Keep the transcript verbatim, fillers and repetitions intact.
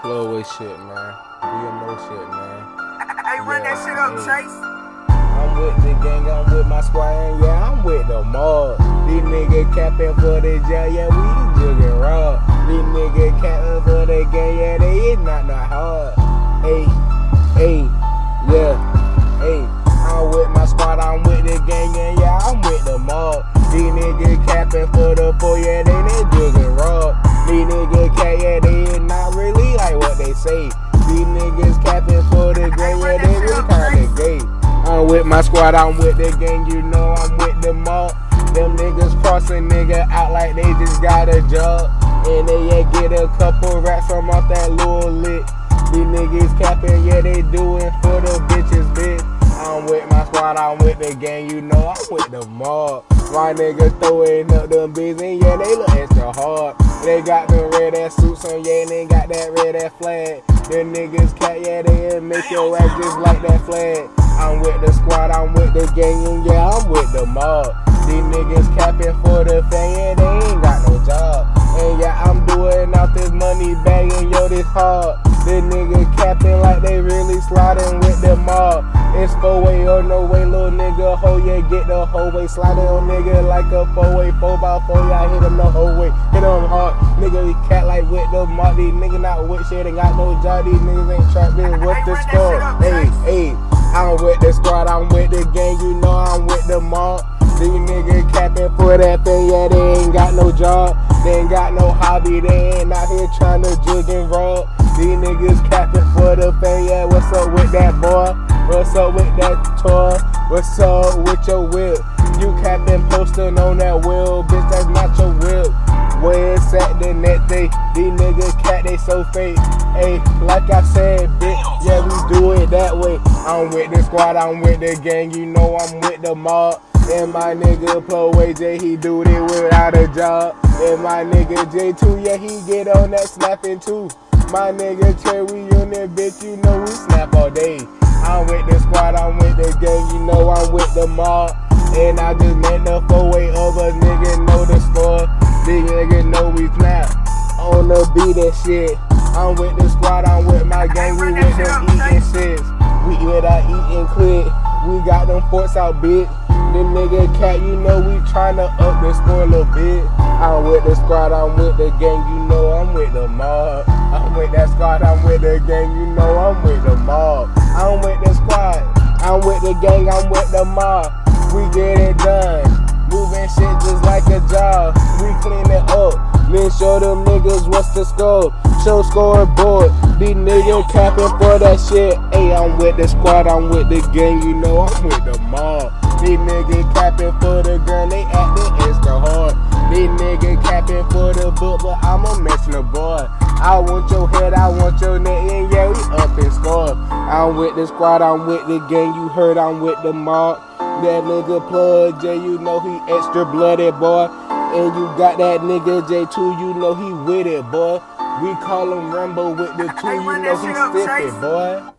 Flow away shit, man. B M O shit, man. Hey, run Yeah, that shit up, hey. Chase. I'm with the gang, I'm with my squad, and yeah, I'm with the mob. These niggas capping for the jail, yeah, we jugging raw. These niggas capping for the gang, yeah, they is not not hard. Hey, hey, yeah, hey. I'm with my squad, I'm with the gang, and yeah, I'm with the mob. These niggas capping for the four, yeah, they they jugging raw. These niggas cat, yeah, they is not really like what they say. These niggas capping for the gang, yeah, they really kinda gay. I'm with my squad, I'm with the gang, you know I'm with the mob. Them niggas crossing nigga out like they just got a job. And they yeah, get a couple racks from off that little lick. These niggas capping, yeah, they doing for the bitches, bitch. I'm with my squad, I'm with the gang, you know I'm with the mob. My niggas throwing up them beats and yeah, they look extra hard. They got them red ass suits on, yeah, and they got that red ass flag. Them niggas cat, yeah, they make your ass just like that flag. I'm with the squad, I'm with the gang, and yeah, I'm with the mob. These niggas capping for the fame, yeah, they ain't got no job. And yeah, I'm doing out this money bag, and yo, this hard. This nigga capping like they really sliding with the mob. It's four way or no way, little nigga, ho, yeah, get the whole way. Sliding on nigga like a four way, four by four, yeah, I hit him the whole way. Hit him hard, nigga, we cat like with the mob. These niggas not with shit, ain't got no job, these niggas ain't trapping with the score. Hey, hey. I'm with the squad, I'm with the gang, you know I'm with the mob. These niggas capping for that thing, yeah, they ain't got no job. They ain't got no hobby, they ain't out here trying to jug and rob. These niggas capping for the thing, yeah, what's up with that boy? What's up with that toy? What's up with your whip? You capping posting on that wheel, bitch, that's not your whip. Where it's at the net day, these niggas cat, they so fake. Hey, like I said, bitch, yeah, we do it that way. I'm with the squad, I'm with the gang, you know I'm with the mob. And my nigga Flow J, he do it without a job. And my nigga J two, yeah, he get on that snapping too. My nigga Cherry Unit, bitch, you know we snap all day. I'm with the squad, I'm with the gang, you know I'm with the mob. And I just met the four-way other nigga know the score. These niggas know we snap on the beat and shit. I'm with the squad, I'm with my gang, we with them eating shits. We with our eating click, we got them forts out big. Them nigga cat, you know we tryna up the score a little bit. I'm with the squad, I'm with the gang, you know I'm with the mob. I'm with that squad, I'm with the gang, you know I'm with the mob. I'm with the squad, I'm with the gang, I'm with the mob. We get it done, moving shit just like a job. We clean it up, then show them niggas what's the score. Show scoreboard, these niggas capping for that shit. Hey, I'm with the squad, I'm with the gang, you know I'm with the mob. These niggas capping for the gun, they acting extra hard. These niggas capping for the book, but I'm a mention boy. I want your head, I want your neck, and yeah, we up and score. I'm with the squad, I'm with the gang, you heard I'm with the mob. That nigga Plug J, you know he extra blooded, boy. And you got that nigga J two, you know he with it, boy. We call him Rambo with the two, you know he stiff it, boy.